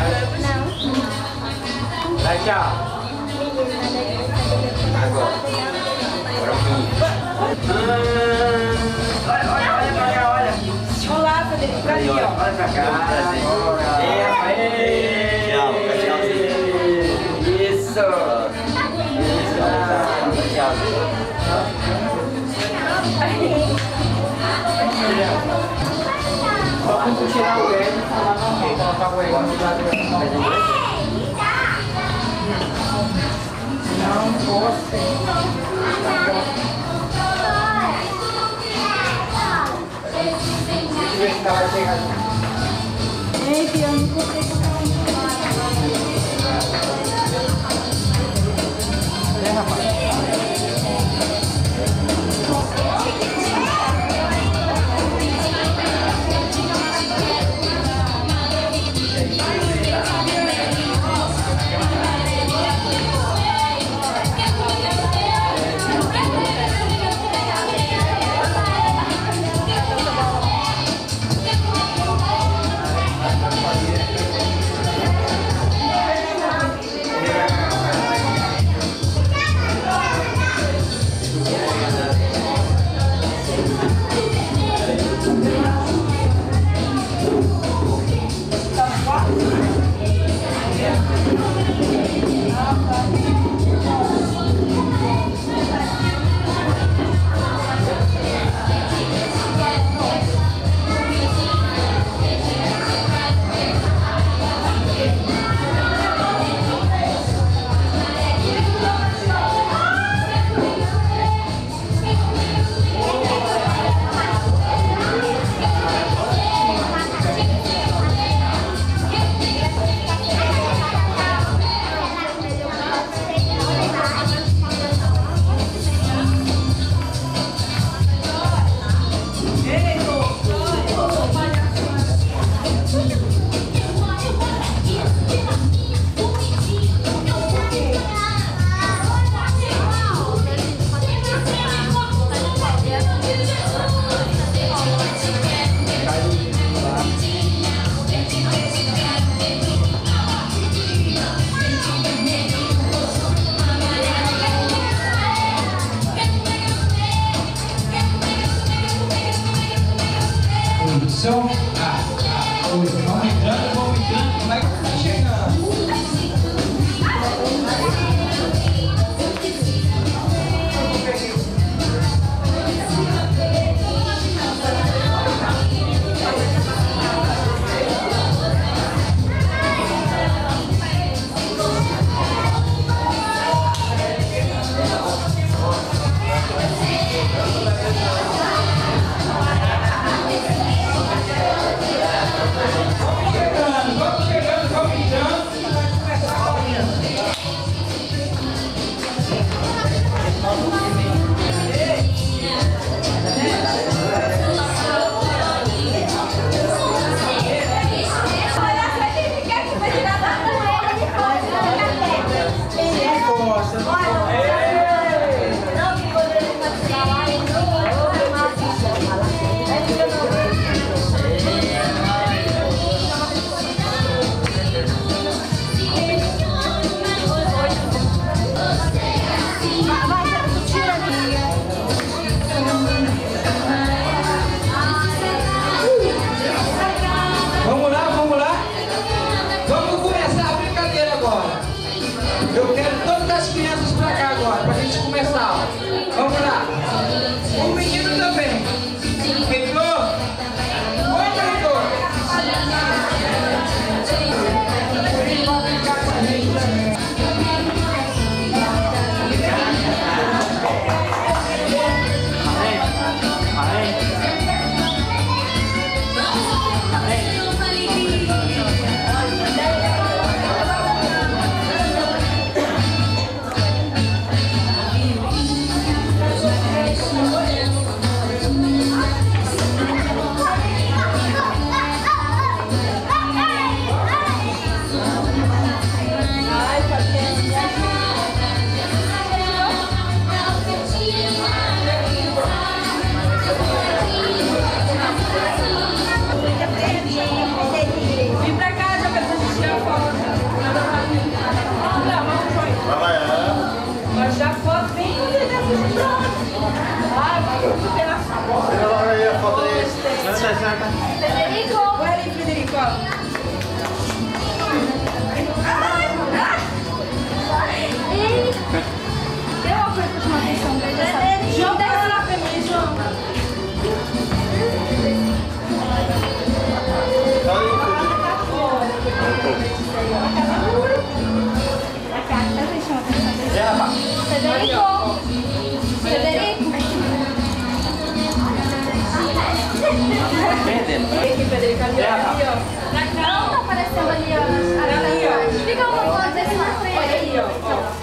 Dá tchau. Agora. Agora olha pra cá, olha. Olá, Federico, pra ali, ó. Olha pra cá. Isso. Só quando tirar o L e falar normal, colocar o L no lugar do L. Não posso. Deixa eu ver se ela vai chegar aqui. Ei, Bia, não comprei pra É, rapaz. Federico. Olha ali, Federico. Ei. Deu uma coisa pra chamar atenção dele. Joga lá pra mim, João. A carta vai chamar atenção dele. Federico. Federico. Aqui, Federico, ali, ó. Não tá aparecendo ali, ó. Ali, ó. Fica um pouco desse na frente. Olha aí, ó.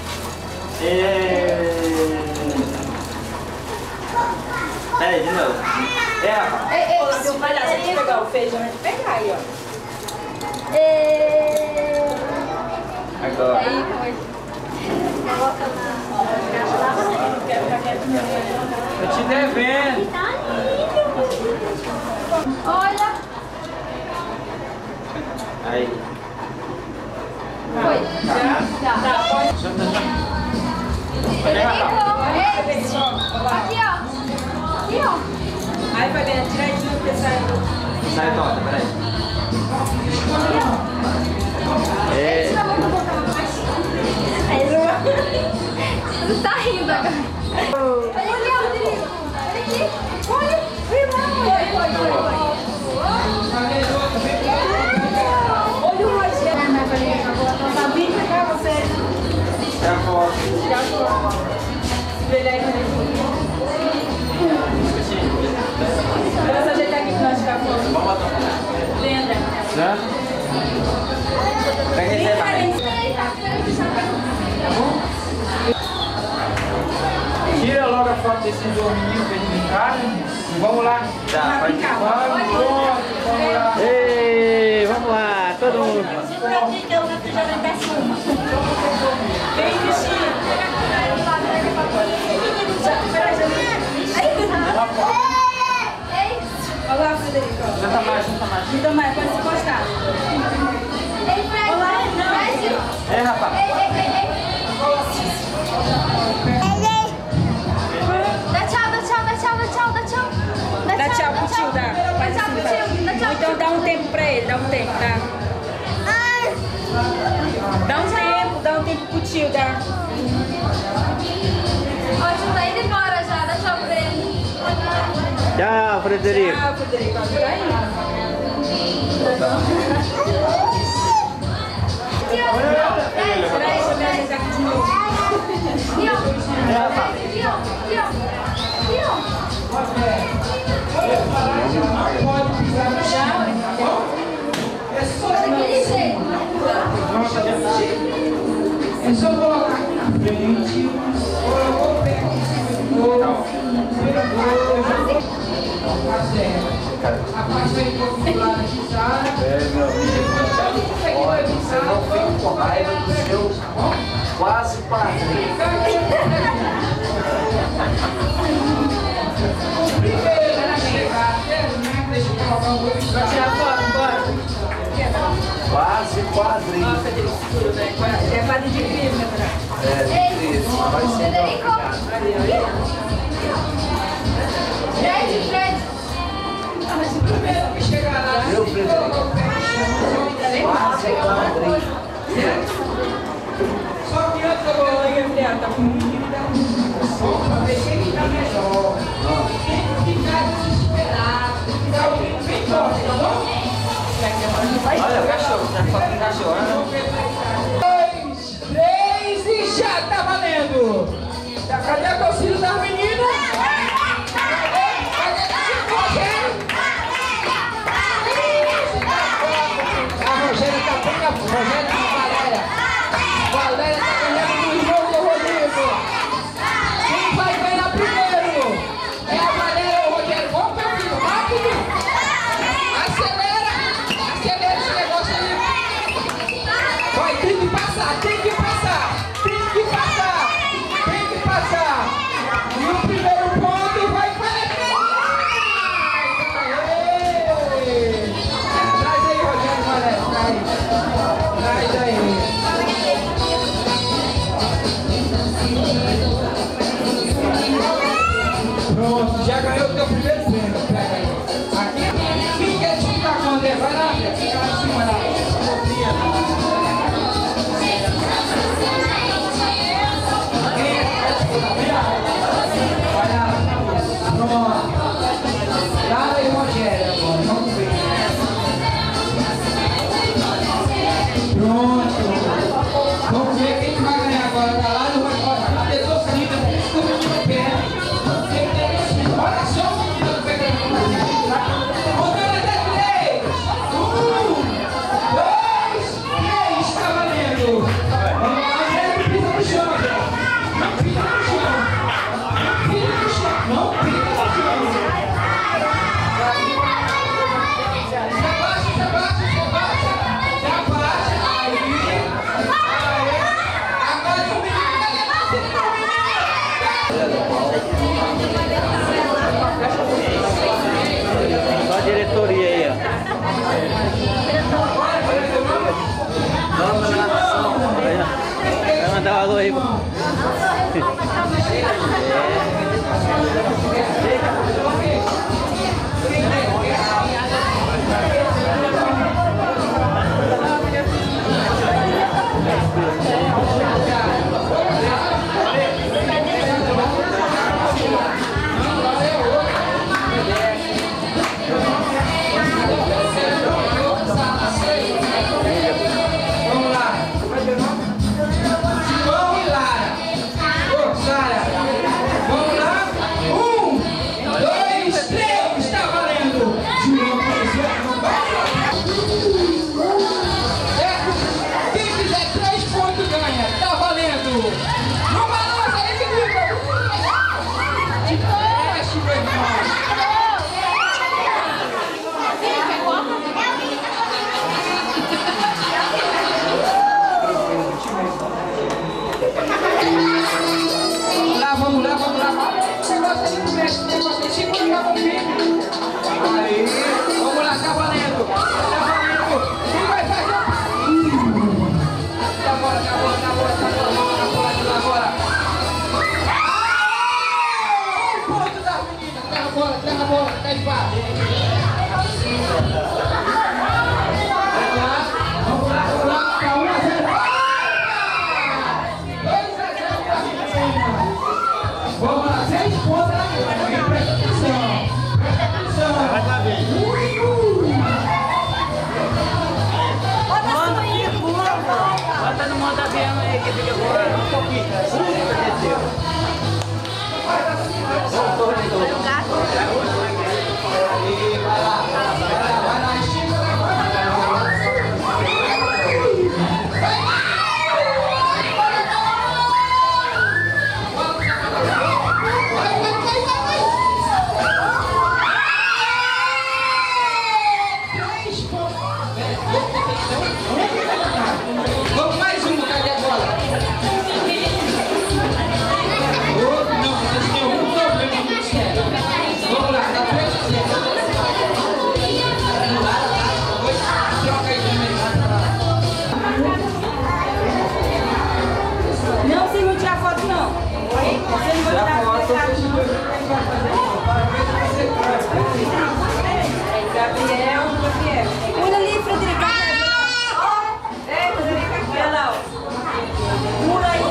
Peraí, de novo. Ô, seu palhaço, deixa eu pegar o feijão, vai te pegar aí, ó. Agora. Aí, foi. Tô te devendo. Tá lindo. Olha. Aí. Foi. Já? Tá, pode. Federico. Aqui, ó. Aqui, ó. Aí, Fabiana, tira aí junto, que sai. Sai, Tota, peraí. Ele tá muito bom. Você tá rindo agora. Olha aqui, ó, Federico. Olha aqui. Olha. Olha o Rogério. Sabia que pegar você. Tira a foto. Tira a foto. Espelha aí, Federico. Vamos ajeitar aqui pra nós tirar a foto. Vamos botar a foto. Lenda. Já? Pega esse aí também. Tira logo a foto desses dois meninos pra eles brincarem. Vamos lá. Tá, pode ir. Vamos, pronto, vamos lá. Ei, vamos lá, todo mundo. Vem, Cristina. Olha lá, Federico. Junta mais, junta mais. Então, mais, pode se encostar. Ei, Fred. Olá, Fred. Ei, rapaz. Dá tchau, dá tchau, dá tchau, dá tchau, dá tchau. Dá tchau pro tio, dá. Dá Faz tchau assim, pro tio, dá tchau. Ou então dá um tempo pra ele, dá um tempo, tá? Dá um tempo pro tio, dá. Ó, o tio tá indo embora já, dá tchau pra ele. Tchau, Frederico. Tchau, Federico. Ajuda aí. Aqui, ó. Fred, Peraí, deixa eu me Fred. ajeitar aqui de novo. Aqui, ó. Aqui, ó. Aqui, ó. Aqui, ó. Daquele jeito. É só colocar aqui na frente. Ou eu vou pegar aqui em cima de novo. Afasta aí um pouco do lado aqui, sabe? Olha, você não fica com raiva do seu quase padrinho. Primeiro, chegar até deixa eu colocar um pouco de Vai tirar foto, bora. Quase padrinho. Ó, Federico, segura, né? É quadro de crime, né, Ei, Vai ser Federico. Fred, Fred. primeiro que chegar lá. Meu Frederico. Quase padrinho. Só que antes eu vou lá e tá com um ver quem tá melhor. Quem ficar desesperado, ficar alguém bem forte, tá bom? Olha o cachorro, já falou com cachorro, né? 2, 3 e já tá valendo! Cadê a torcida das meninas? Cadê esse Rogério? A Rogéria tá bem a Rogéria e a Valéria. Valéria tá ganhando no jogo do Rodrigo. Quem vai ganhar primeiro? É a Valéria ou o Rogério? Vamos, meu filho, rápido! Acelera esse negócio aí! Vai, tem que passar, tem que passar! Tem que passar! Tem que passar! Pronto. Vamos ver quem vai ganhar agora. Tá lá no a pessoa fica no pé. Olha só o menino pegando. Contando até 3. 1, 2, 3. Tá valendo. Vamos lá, não pisa no chão. Não pisa no chão. Não pisa no chão. Não pisa no chão. Só a diretoria aí, ó. Vamos lá. Vai mandar um alô aí, pô. Vamos lá. João e Lara. Ô, Sara. Vamos lá. 1, 2, 3. Está valendo. João apareceu. Quem fizer 3 pontos ganha. Está valendo. Não balança aí, fica. Mexe, meu irmão. Vamos lá, vamos lá. Esse negócio aí não mexe, esse negócio aí segura que eu vou vir. Aí, vamos lá, tá valendo. Tá valendo. Quem vai fazer? Tá bora, tá bora, tá bora, tá bora, tá bora, tá bora. Um ponto das meninas. Terra bola, tá empate. Vamos lá, vamos lá. Tá 1 a 0. 2 a 0 pra cima. Vamos lá, 6 pontos. Presta atenção. Presta atenção. Vai lá ver. Bota no modo avião aí que fica voando um pouquinho. Vai lá, estica da vamos mais uma, cadê a bola? Não, vocês têm um problema muito sério. Vamos lá, tá 3 a 0. Troca aí também. Não, vocês não tiram foto, não. Vocês não vão tirar foto. Gabriel. Olha ali, Frederica. Ei, Frederica, aqui, olha lá. Pula aí,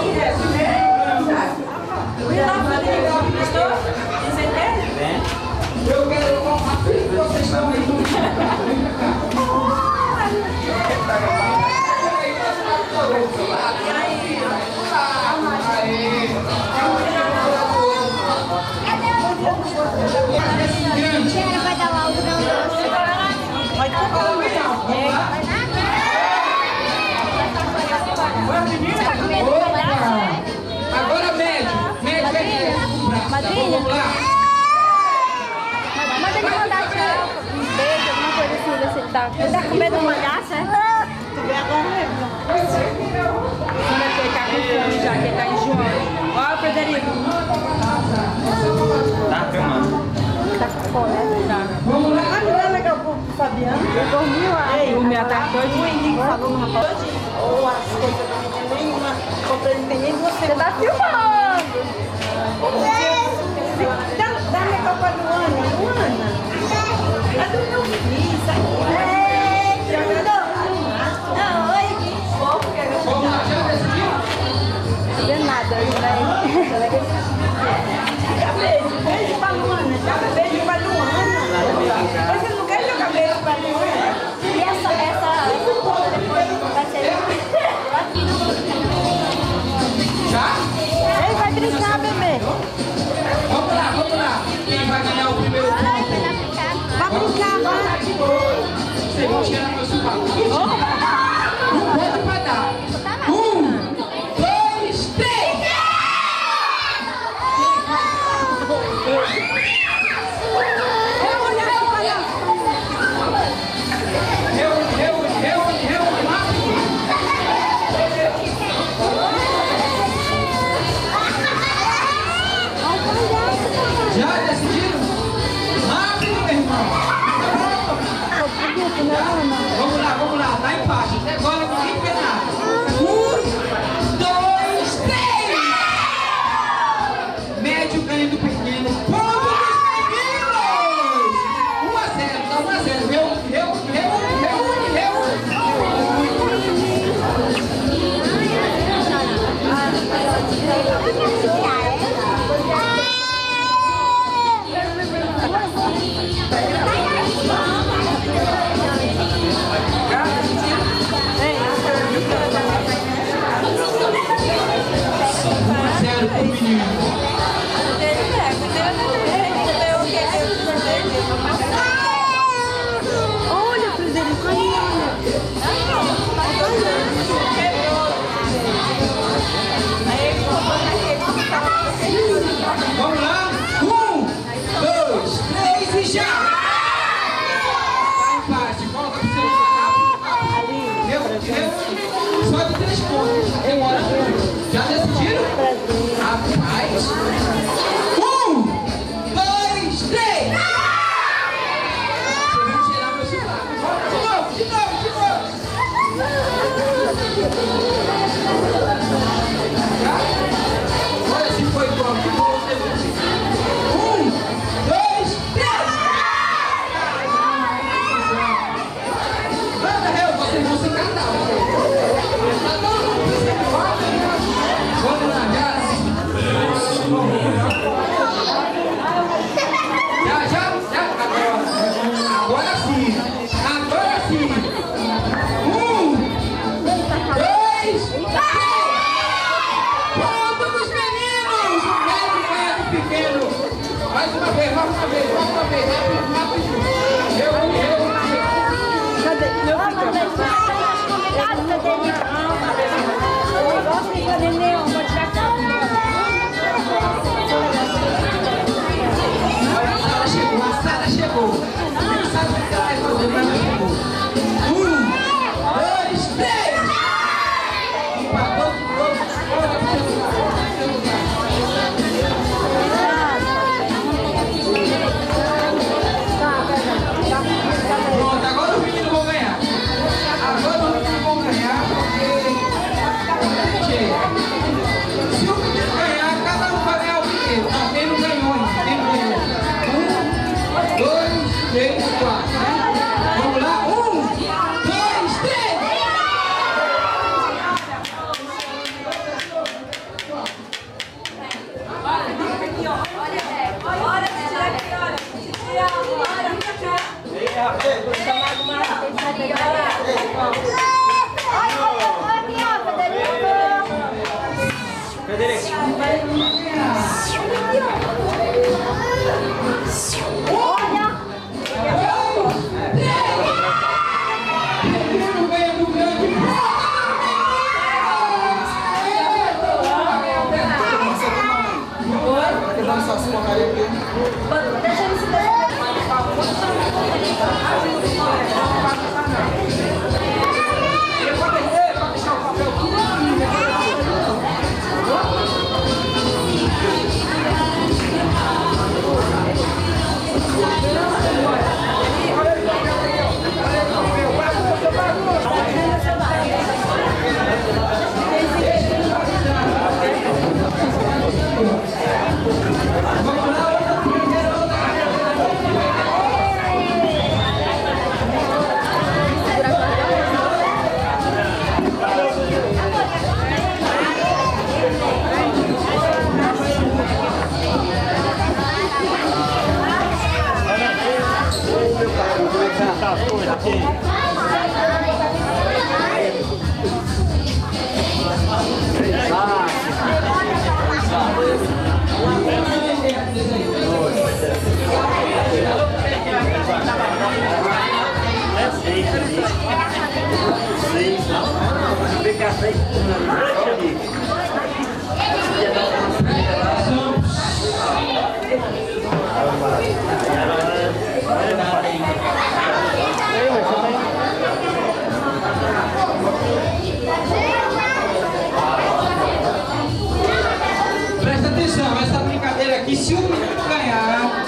olha lá, Frederica. Gostou? Você quer? Eu quero uma filha que vocês estão aí. Vai dar o algodão doce. Vai dar o algodão. Agora médio. Médio é Madrinha? vamos lá. Manda ele mandar tchau, um beijo, alguma coisa assim, ver se ele tá com medo de mandar, certo? Tu vê agora mesmo. Quando ele tá com fome já, que ele tá enjoando. Ó, Frederico. Tá filmando. Tá com fome, né? Vamos lá. Ah, não é legal pro Fabiano? Ele dormiu lá. Ei, o meu tá todo. O Henrique falou no rapaz. Ou as coisas da minha nenhuma. Comprei, não tem nem você. Você tá filmando! Dá minha copa do Ana. Ana. É do meu filho. Sai. Vamos lá, já decidiu? Não vê nada, né? Beijo pra Luana. Joga beijo pra Luana. Você não quer jogar beijo pra Luana? E essa foto depois vai ser Olha se foi bom. Que bom você viu. 1, 2, 3. Anda, vocês vão se cantar. Tá todo mundo se vamos lá, já. Agora sim. 1, 2, 3. Ponto dos meninos. Médio, pequeno. Mais uma vez. Rápido. Cadê? Meu A Sara chegou. Não sabe o que ela vai fazer, mas ela chegou. 1, 2, 3. Empatou de novo. Olha pro seu lugar. Pronto, agora os meninos vão ganhar. Porque... se o menino ganhar, cada um vai ganhar o brinquedo. Não, quem não ganhou ainda? 1, 2, 3, 4. Vamos lá? 1, 2, 3. Presta atenção, essa brincadeira aqui, se o menino ganhar,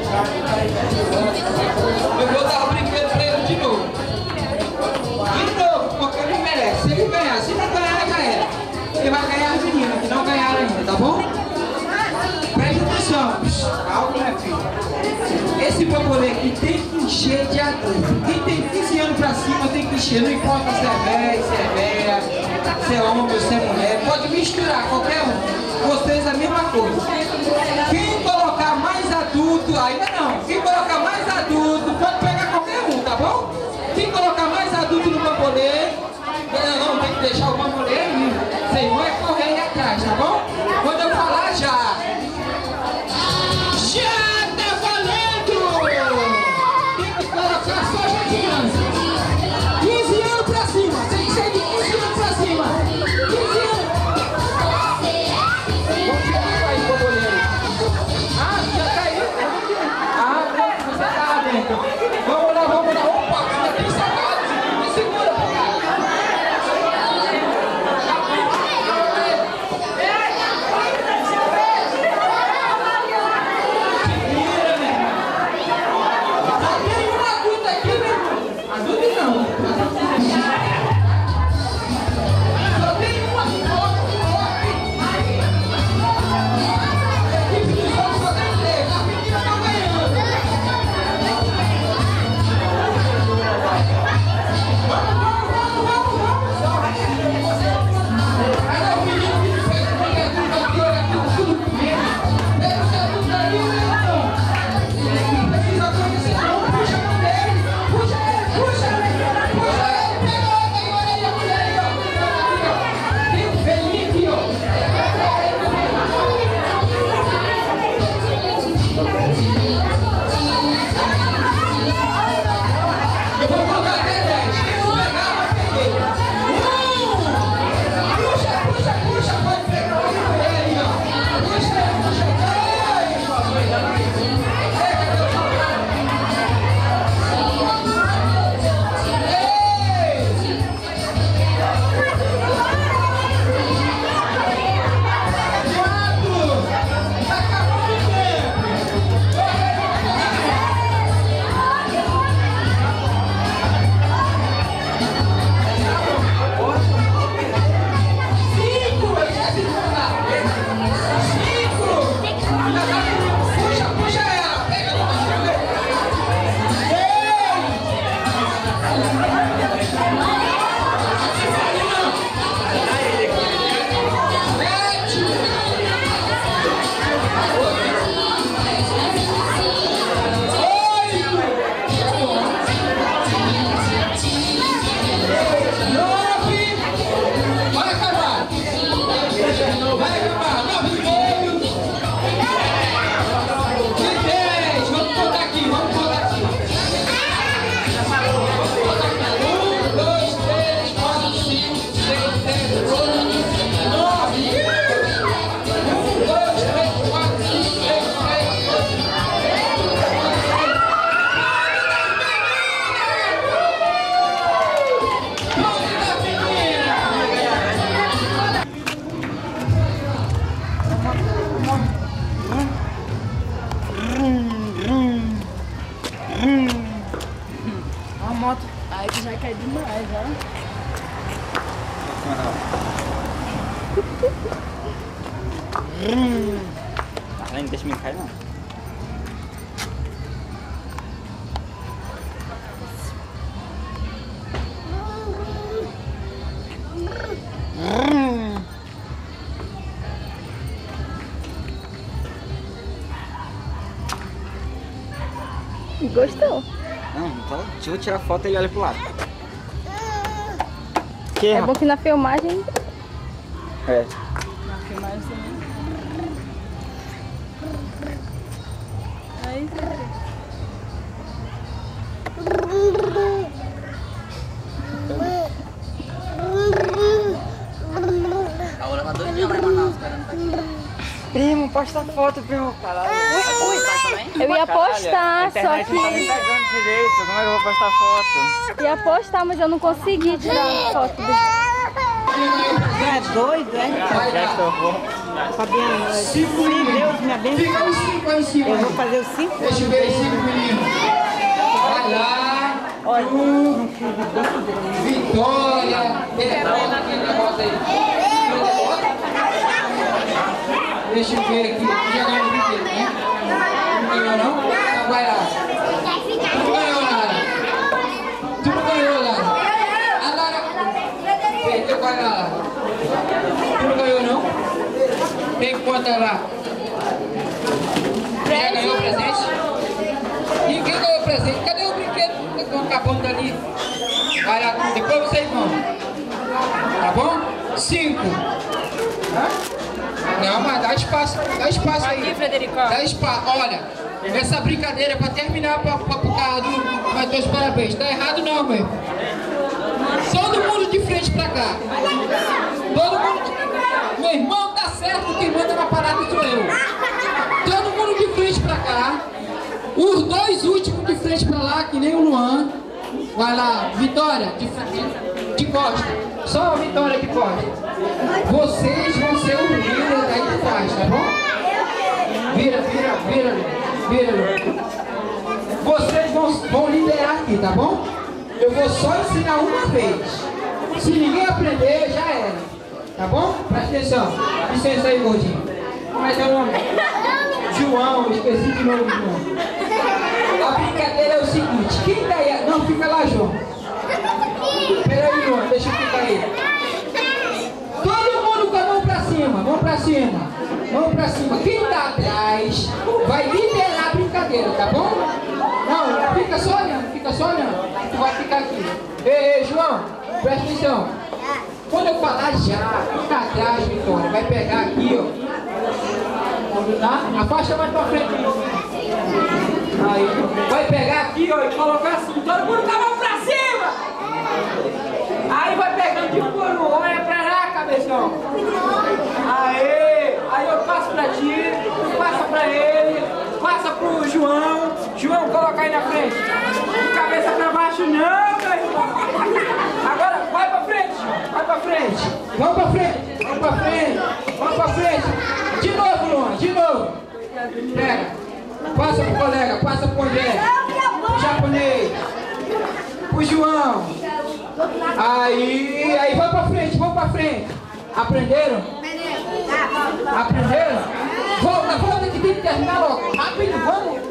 eu vou dar o brinquedo pra ele de novo. De novo, porque ele merece. Se ele ganhar, se não ganhar, já era. Ele vai ganhar as meninas que não ganharam ainda, tá bom? Presta atenção. Calma, né, filho? Esse bambolê aqui tem que encher de adulto. Quem tem 15 anos pra cima tem que encher. Não importa se é velho, se é velha, se é homem, se é mulher. Pode misturar, qualquer um. Vocês a mesma coisa. Quem colocar mais adulto, ainda não. Quem colocar mais adulto, pode pegar qualquer um, tá bom? Quem colocar mais adulto no bambolê, não, tem que deixar o bambolê aí. Vocês vão correr aí atrás, tá bom? Quando eu falar já. Já tá valendo! Tem que colocar só as crianças. 15 anos pra cima. Tem que ser de 15 anos pra cima. 15 anos. Vamos tirar aí o bambolê. Não deixa me cair, não. Gostou? Não, então deixa eu tirar foto e ele olha pro lado. É bom que na filmagem... É. Na filmagem também. Aí, A hora tá doidinha pra Manaus, cara. Não tá aqui. Primo, posta foto, primo. Caralho. Eu ia postar, só Não tá nem que... pegando direito. Como é que eu vou postar foto? Ia postar, mas eu não consegui tirar foto dele. tu é doido, é? Já estou bom. Fabiana, se Deus me abençoe, Fica os 5 aí em cima. eu vou fazer os 5 Deixa eu ver os 5 meninos. Vai lá. Olha, um filho Vitória. Bota aquele negócio aí. Deixa eu ver aqui. Já ganhou o brinquedo, né? Não ganhou, não? Então vai lá. Tu não ganhou, Lara. Tu não ganhou, Lara. A Lara perdeu com a Lara. Tu não ganhou, não? Tem conta lá. Já ganhou o presente? Ninguém ganhou o presente. Cadê o brinquedo? Estão acabando ali. Vai lá, depois vocês vão. Tá bom? 5. Não, mas dá espaço aí. Aqui, Frederico. Dá espaço. Olha, essa brincadeira é pra terminar pro carro do Matheus Parabéns. Tá errado não, meu. Todo mundo de frente pra cá. Todo mundo. Meu irmão, tá certo, quem manda na parada sou eu. Todo mundo de frente pra cá. Os 2 últimos de frente pra lá, que nem o Luan. Vai lá, Vitória, de costa. Só a Vitória de costa. Vocês vão ser o líder daí de trás, tá bom? Vira. Vocês vão liderar aqui, tá bom? Eu vou só ensinar uma vez. Se ninguém aprender, já era. Tá bom? Presta atenção. Licença aí, gordinho. Como é teu nome? João, esqueci de novo, João. A brincadeira é o seguinte. Quem tá aí? Não, fica lá, João. Pera aí, João. Deixa eu ficar aí. Todo mundo com a mão pra cima. Mão pra cima. Quem tá atrás vai liderar a brincadeira, tá bom? Não, fica só olhando. Tu vai ficar aqui. Ei, João, presta atenção. Quando eu falar já, fica atrás, Vitória. Vai pegar aqui, ó. Tá? Afasta mais pra frente. Aí, vai pegar aqui, ó, e colocar assim. Todo mundo com a mão pra cima. Aí vai pegando de por um. Olha pra lá, cabeção. Aê! Aí eu passo pra ti, passa pra ele, passa pro João. João, coloca aí na frente. De cabeça pra baixo, não, meu irmão. Agora, vai pra frente, vai pra frente. Vamos pra frente. De novo, Luan, de novo. Pega. Passa pro colega, passa pro André. Pro japonês. Pro João. Aí vai pra frente. Aprenderam? Volta que tem que terminar logo. Rápido, vamos.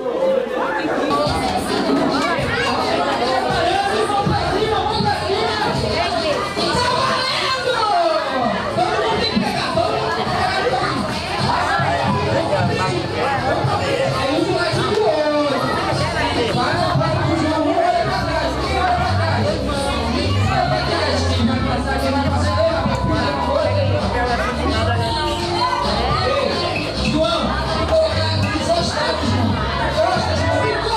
João, colocar aqui os estados, João.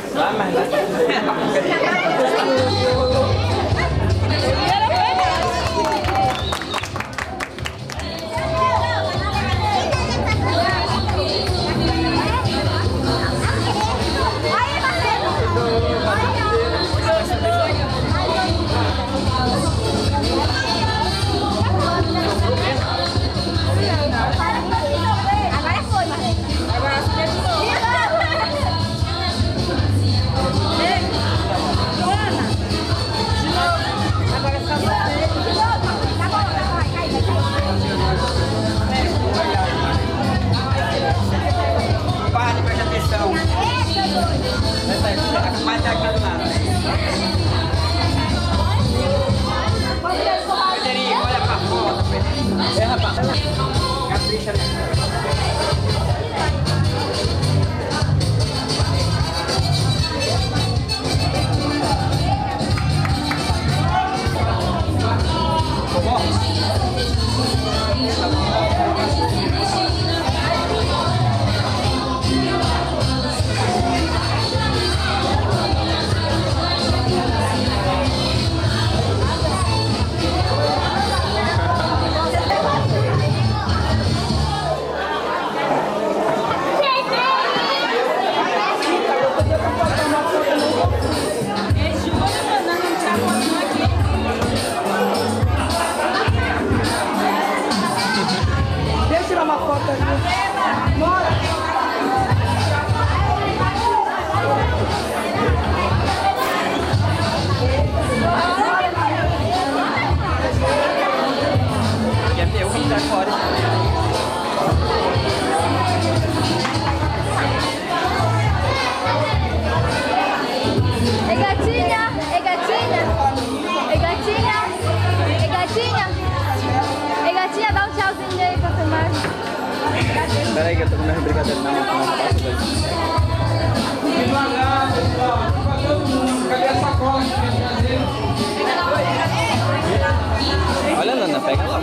Vai, mas lá. Peraí que eu tô comendo brigadeiro na mão. Devagar, pessoal. Pra todo mundo. Cadê a sacola que tem que trazer? Olha, Nana, pega lá.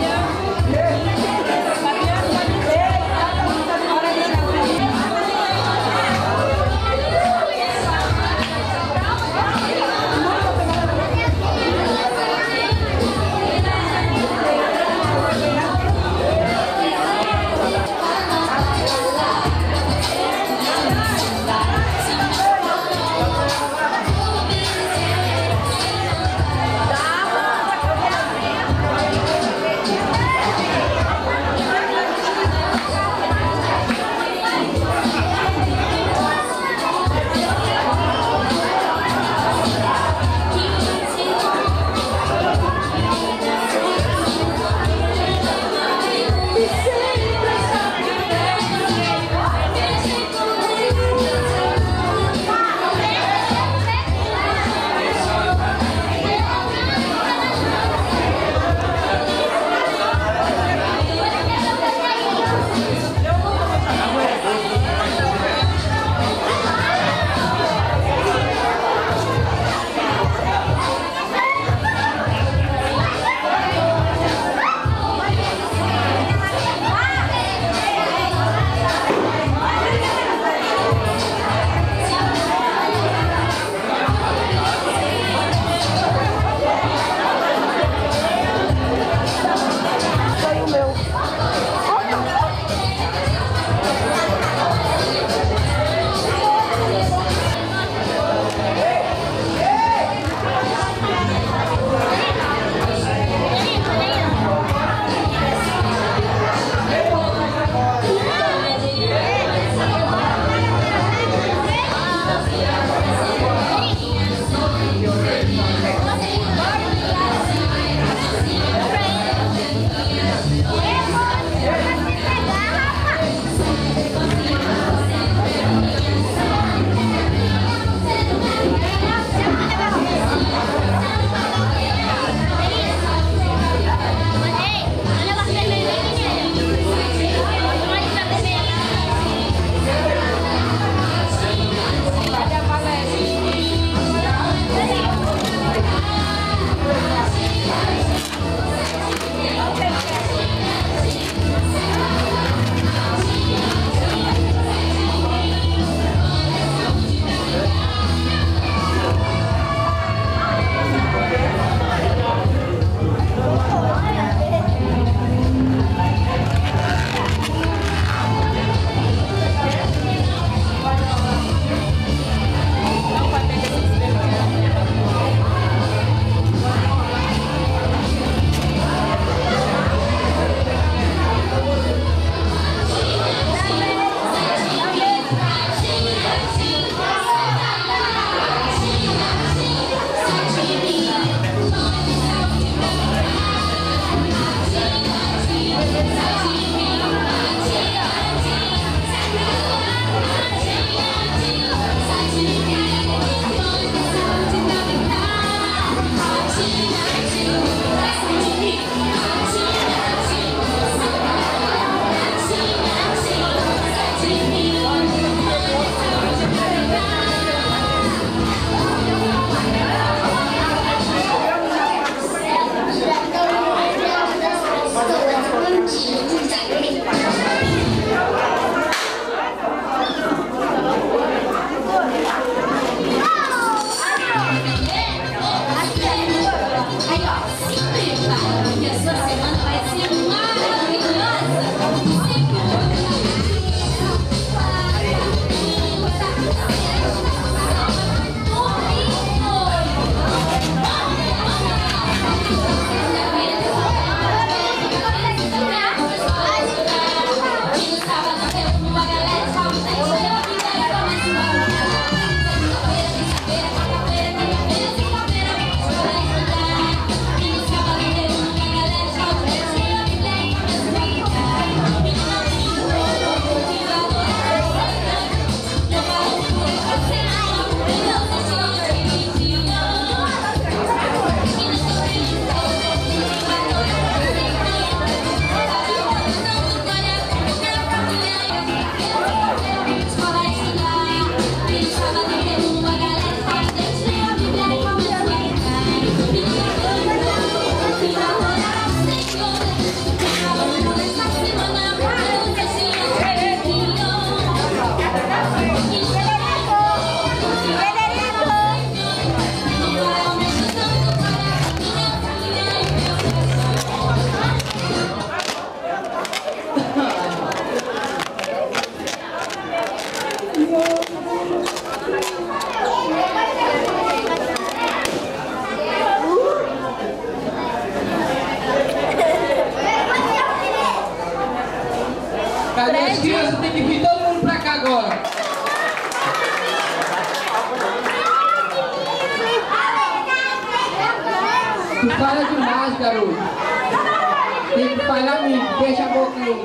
Tu fala demais, garoto. Tem que falar mesmo, fecha a boca aí.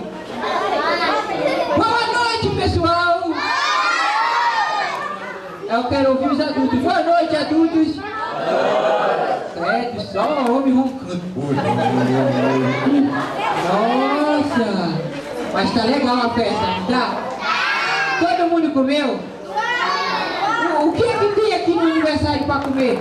Boa noite, pessoal! Eu quero ouvir os adultos. Boa noite, adultos! Só homem roncando. Nossa! Mas tá legal a festa, não tá? Todo mundo comeu? O que é que tem aqui no aniversário para comer?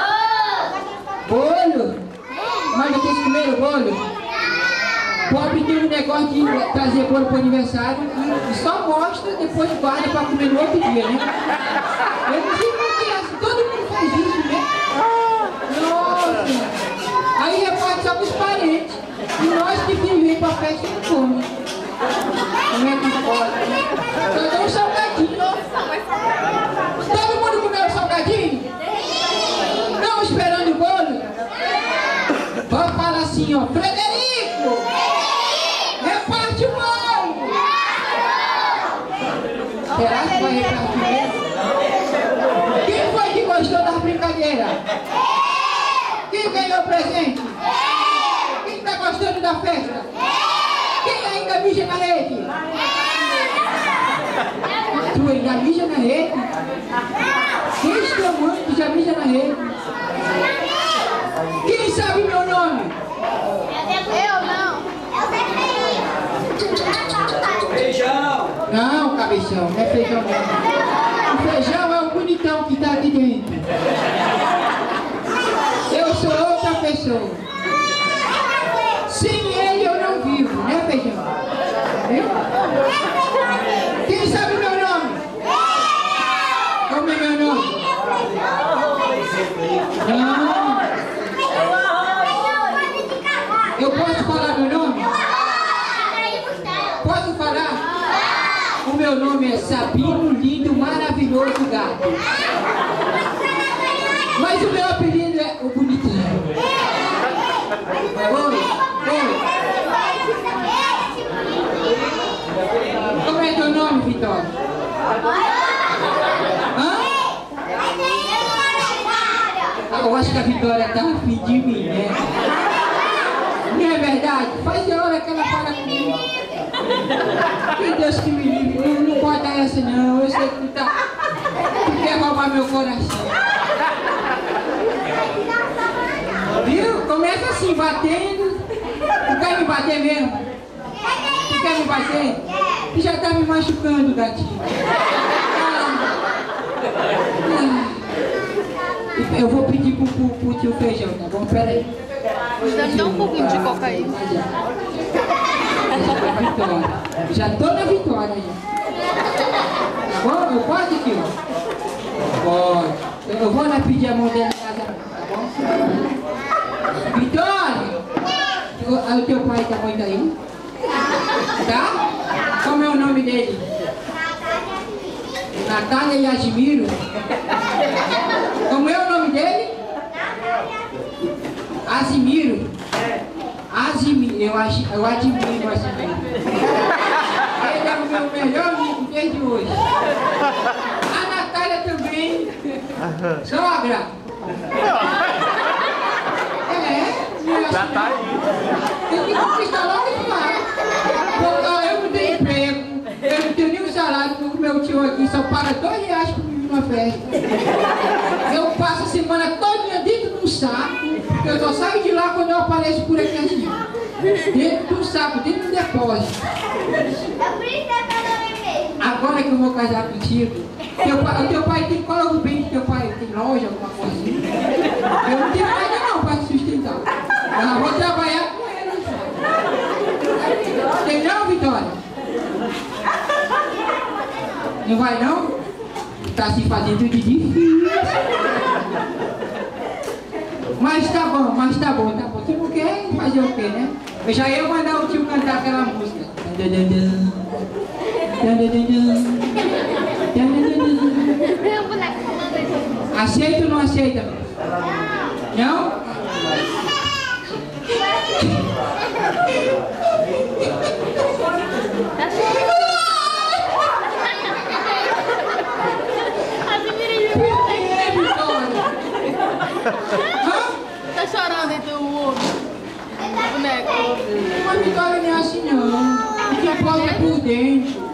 Bolo? Mas vocês comeram bolo? Pobre tem um negócio de trazer bolo para o aniversário e só mostra, depois guarda para comer no outro dia, né? Eu não sei por que assim, todo mundo faz isso, né? Nossa! Aí reparte só com os parentes. E nós que vivemos para a festa não comemos. Como é que pode? Só deu um salgadinho. Todo mundo comeu um salgadinho? Não esperando o bolo? Vamos falar assim, ó. Frederico! Reparte o bolo! Será que vai repartir mesmo? Quem foi que gostou das brincadeiras? Quem ganhou o presente? Quem está gostando da festa? Quem ainda mija na rede? Tu ainda mija na rede? Quem está muito já mija na rede? Quem sabe meu nome? Eu não. Feijão! Não, cabeção, não é feijão não. O feijão é o bonitão que está aqui dentro. Eu sou outra pessoa. Sem ele eu não vivo, né, feijão? Viu? Quem sabe meu nome? Como é meu nome? Não. Eu posso falar meu nome? Posso falar? O meu nome é Sabino Lindo Maravilhoso Gato. Mas o meu apelido é o Bonitão. Como é teu nome, Vitória? Hã? Eu acho que a Vitória tá afim de mim, né? Não é verdade? Faz a hora que ela fala comigo. Que Deus que me livre. Não pode dar essa não. Eu sei que tu quer roubar meu coração. Viu? Começa assim, batendo. Tu quer me bater mesmo? Tu quer me bater? Tu já tá me machucando, gatinho. Eu vou pedir pro tio Feijão, tá bom? Pera aí. Dá um pouquinho de coca aí. Vitória. Já tô na vitória aí. Tá bom? Eu posso, tio? Pode. Eu vou lá pedir a mão dele em casa, tá bom? Vitória! O teu pai tá muito aí? Tá? Como é o nome dele? Natália Yasmiro. Como é o nome dele? Asimiro. Asimiro. Eu admiro o Asimiro. Ele é o meu melhor amigo desde hoje. A Natália também. Sogra. Já tá aí. Tem que conquistar logo esse lado. Eu não tenho emprego, eu não tenho nenhum salário, o meu tio aqui só paga R$2 por mim numa festa. Eu passo a semana toda dentro de um saco, porque eu só saio de lá quando eu apareço por aqui assim. Dentro de um saco, dentro de um depósito. Agora que eu vou casar contigo, teu pai tem qual é o bem que teu pai tem loja, alguma coisa assim? Eu não tenho nada não para te sustentar. Eu vou trabalhar com ele. Tem não, Vitória? Não vai não? Tá se fazendo de difícil. Mas tá bom. Tu não quer fazer o quê, né? Eu já ia mandar o tio cantar aquela música. Aceita ou não aceita? Não? Tá chorando, então. Uma vitória não é assim não. O que importa é por dentro.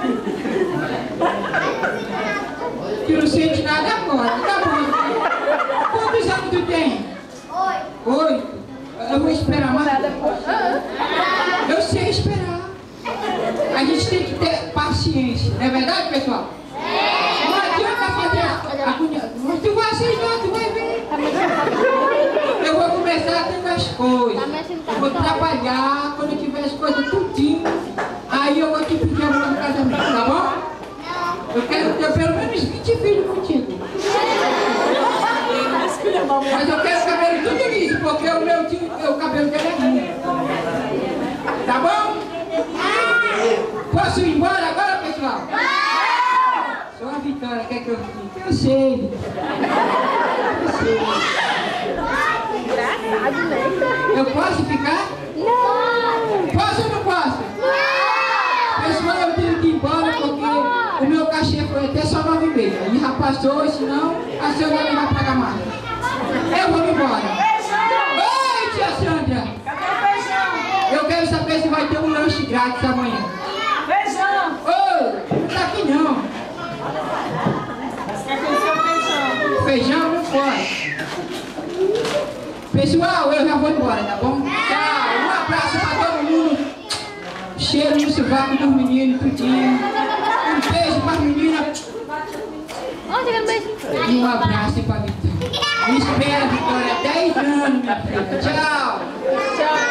Tu não sente nada agora, tá bom? Quantos anos tu tem? 8. Eu vou esperar mais. Eu sei esperar. A gente tem que ter paciência. Não é verdade, pessoal? Não adianta fazer agonia. Mas tu vai aceitar, tu vai ver. Eu vou começar a ter as coisas. Eu vou trabalhar quando eu tiver as coisas tudinho. Aí eu vou te pedir a mão no casamento, tá bom? Eu quero ter pelo menos 20 filhos contigo. Mas eu quero cabelo tudo liso, porque o cabelo dele é ruim. Tá bom? Posso ir embora agora, pessoal? Só a Vitória quer que eu fique. Eu sei. Engraçado, né? Eu posso ficar? Não! Posso ou não posso? Pessoal, eu tenho que ir embora porque o meu cachê foi até só 9,5. E já passou, senão a senhora não vai pagar mais. Eu vou embora. Oi, tia Sandra. Cadê o feijão? Eu quero saber se vai ter um lanche grátis amanhã. Feijão! Oi, não tá aqui não. Quer conhecer o feijão? Feijão não pode. Pessoal, eu já vou embora, tá bom? Tchau. Um abraço pra todo mundo. Cheiro no sovaco dos meninos, tudinho. Um beijo pra menina. Onde é o beijo? E um abraço pra Vitória. Me espera, Vitória. 10 anos, minha filha. Tchau. Tchau.